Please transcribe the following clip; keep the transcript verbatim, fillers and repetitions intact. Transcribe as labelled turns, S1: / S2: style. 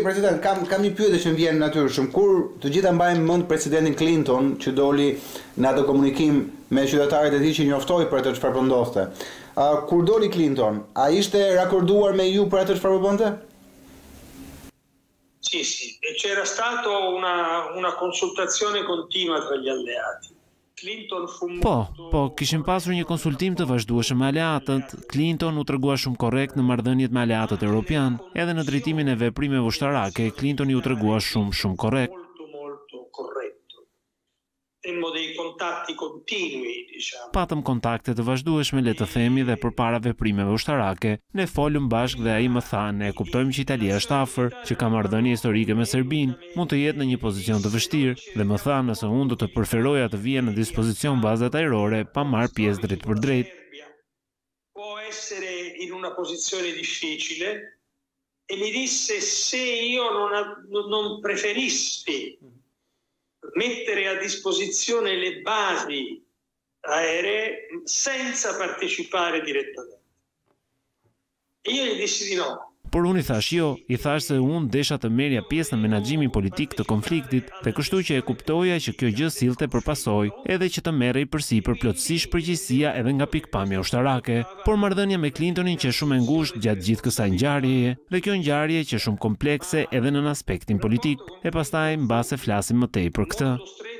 S1: President, kam, kam një pyetje që më vjen natyrshëm. Kur të gjitha mbajmë mend presidentin Clinton që doli në atë komunikim me qytetarët e tij që njoftoi për atë çfarë po ndodhte. Uh, kur doli Clinton, a ishte rakorduar me ju për atë çfarë po bënte?
S2: Sì, sì, e c'era stata una, una consultazione continua tra gli alleati. Clinton fu
S3: Po, po, kishim pasur një konsultim të vazhdueshëm me aleatët. Clinton u tregua shumë korrekt në marrëdhëniet me aleatët europian, edhe në drejtimin e veprimeve ushtarake, Clinton u tregua shumë shumë korrekt.
S2: molto molto corretto. Temmo dei contatti continui, diciamo.
S3: Patëm kontakte të vazhdueshme, le të themi, dhe përpara veprimeve ushtarake, ne folëm bashkë dhe ai më tha, ne kuptojmë që Italia është afër, që ka marrëdhënie historike me Serbinë, mund të jetë në një pozicion të vështirë, dhe më tha nëse unë do të preferoja të vija në dispozicion bazat ajrore pa marrë pjesë drejt për drejt.
S2: Può essere in una posizione difficile e mi disse se io non, non preferissi mettere a disposizione le basi aeree senza partecipare direttamente. E io gli dissi di no.
S3: Por unë i thash jo, i thash se unë desha të merja pjesë në menaxhimin politik të konfliktit, dhe kështu që e kuptoja që kjo gjë sillte për pasojë, edhe që të merrej përsipër plotësisht përgjegjësia edhe nga pikpamja ushtarake, por marrëdhënia me Clintonin që shumë e ngushtë gjatë gjithë kësaj ngjarjeje, dhe kjo ngjarje që shumë komplekse edhe në aspektin politik, e pastaj mbase flasim më tej për këtë.